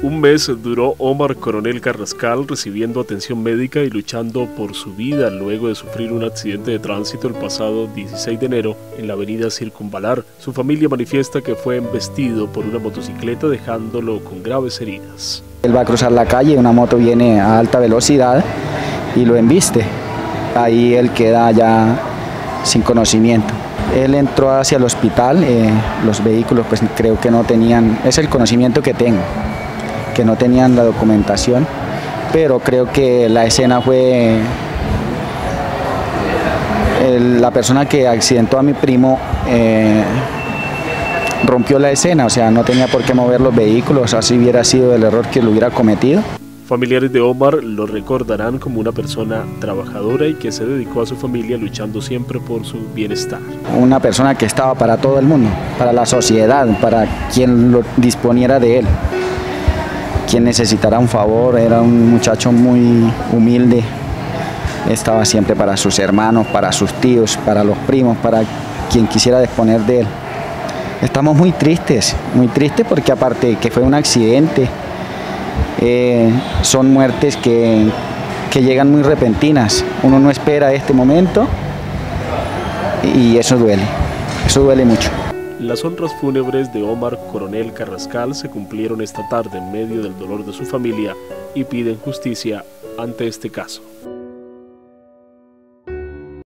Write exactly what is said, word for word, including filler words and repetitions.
Un mes duró Omar Coronel Carrascal recibiendo atención médica y luchando por su vida luego de sufrir un accidente de tránsito el pasado dieciséis de enero en la avenida Circunvalar. Su familia manifiesta que fue embestido por una motocicleta dejándolo con graves heridas. Él va a cruzar la calle, una moto viene a alta velocidad y lo embiste. Ahí él queda ya sin conocimiento. Él entró hacia el hospital, eh, los vehículos pues creo que no tenían, es el conocimiento que tengo, que no tenían la documentación, pero creo que la escena fue el, la persona que accidentó a mi primo eh, rompió la escena, o sea, no tenía por qué mover los vehículos, así hubiera sido el error que lo hubiera cometido. Familiares de Omar lo recordarán como una persona trabajadora y que se dedicó a su familia luchando siempre por su bienestar. Una persona que estaba para todo el mundo, para la sociedad, para quien lo disponiera de él. Quien necesitara un favor, era un muchacho muy humilde, estaba siempre para sus hermanos, para sus tíos, para los primos, para quien quisiera disponer de él. Estamos muy tristes, muy tristes porque aparte que fue un accidente, eh, son muertes que, que llegan muy repentinas, uno no espera este momento y eso duele, eso duele mucho. Las honras fúnebres de Omar Coronel Carrascal se cumplieron esta tarde en medio del dolor de su familia y piden justicia ante este caso.